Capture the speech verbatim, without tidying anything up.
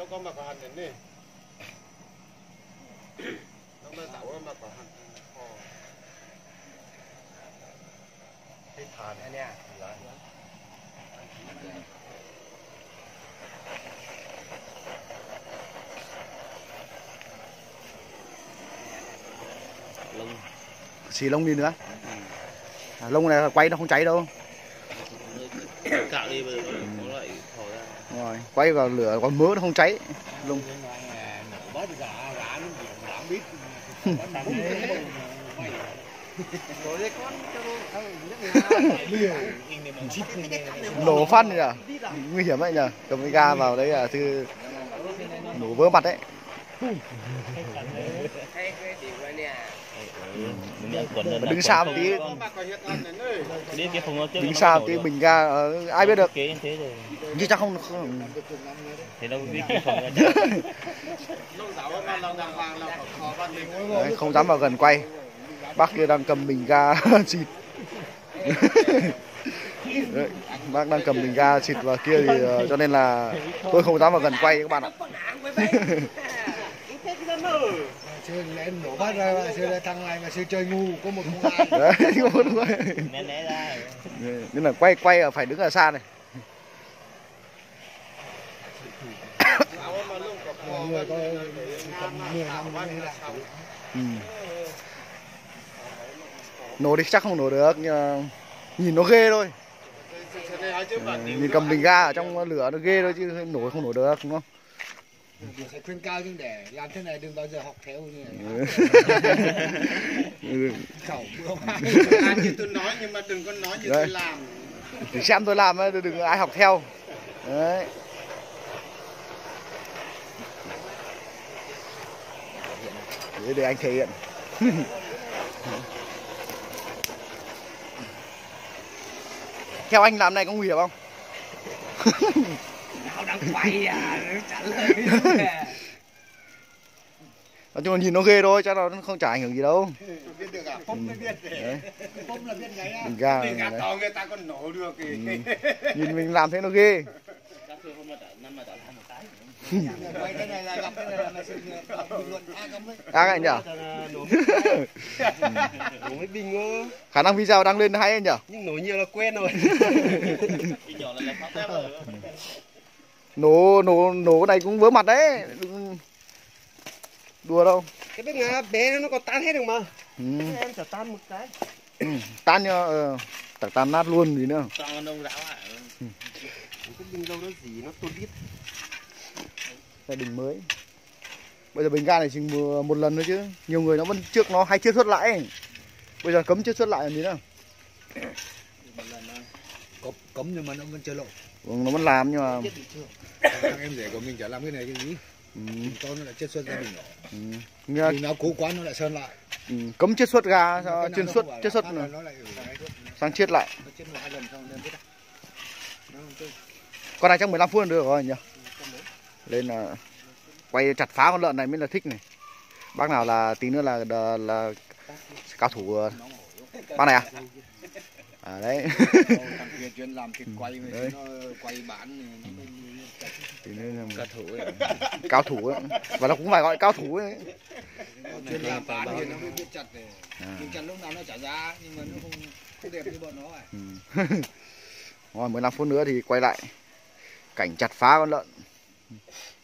nó có mặc hàn đến đi nó mới tạo ra mặc hàn cái thàn này nha lông xì lông đi nữa. À, lông này quay nó không cháy đâu. cạo đi bây giờ nó lại thò ra. Rồi, quay vào lửa còn mỡ nó không cháy. Lông. Nổ phát nhỉ, nguy hiểm đấy nhỉ, cầm cái ga vào đấy là thư nổ vỡ mặt đấy. Đứng xa một tí, đứng xa một tí bình ga, uh, ai biết được, nhưng chắc không, không... Đấy, không dám vào gần quay. Bác kia đang cầm bình ga xịt. Đấy, bác đang cầm bình ga xịt vào kia thì uh, cho nên là tôi không dám vào gần quay các bạn ạ. Sư lên nổ phát ra, sư là thằng này mà sư chơi ngu có một không ai. Đấy, có một không ai. Nên là quay quay phải đứng ở xa này. Người có tầm mười năm mới lại. Ừ. Nổ thì chắc không nổ được, nhưng nhìn nó ghê thôi. Ừ, nhìn cầm bình ga ở trong lửa nó ghê thôi chứ nổ không nổ được, đúng không? Mình phải khuyên cao chứ để làm thế này đừng bao giờ học theo như này. Ừ. Khẩu bữa Làm như tôi nói nhưng mà đừng có nói như đấy. Tôi làm. Thì xem tôi làm đừng ai học theo. Đấy. Để, để anh thể hiện. Theo anh làm này có nguy hiểm không? Nó đang quay à, nó trả lời. Nói chung là nhìn nó ghê thôi, chắc là nó không chả ảnh hưởng gì đâu. Biết được à? Phốm mới biết đấy. Phốm là biết ngay á. Bình ga. Bình ga to người ta còn nổ được kì. Ừ. Nhìn mình làm thế nó ghê. Quay cái này là gặp cái này là mày xin bình luận A cấm đấy. À anh nhỉ? Nổ mấy bình ngơ. Khả năng video đăng lên hay anh nhỉ? Nhưng nổ nhiều là quen rồi. Nổ nổ nổ cái này cũng vớ mặt đấy. Đừng... Đùa đâu. Cái bếp nga bé nó còn tan hết được mà. Ừ. Em chả tan một cái. Ừ. Tan nhá, ờ, tạc tan nát luôn gì nữa. Toàn đông ráo hả? Ừ. Cái bình đâu đó gì nó tốt ít. Đây bình mới. Bây giờ bình ga này chỉ một lần thôi chứ. Nhiều người nó vẫn trước nó hay chiết xuất lại. Bây giờ cấm chiết xuất lại làm gì nữa. Cấm, cấm nhưng mà nó vẫn chơi lộ. Ừ, nó vẫn làm nhưng mà thằng em rể của mình chả làm cái này cái gì. Ừ. To nó lại chiết xuất ra bình nhỏ. Ừ. Nghe... Vì nó cố quá nó lại sơn lại. Ừ. Cấm chiết xuất ga, chiết xuất, chiết xuất nó lại sang chiết lại. Nó chiết một hai lần xong lên biết à. Con này chắc mười lăm phút được rồi nhỉ. Lên là quay chặt phá con lợn này mới là thích này. Bác nào là tí nữa là là, là cao thủ bác này à? À đấy. Thằng kia chuyên làm thịt quay mà nó quay bán tí nữa là cao thủ ấy. Cao thủ ấy. Và nó cũng phải gọi cao thủ ấy. Chuyên làm bán thì nó mới biết chặt này. Nhưng chặt lúc nào nó trả giá nhưng mà nó không không đẹp như bọn nó à. Ừ. Rồi mười lăm phút nữa thì quay lại cảnh chặt phá con lợn.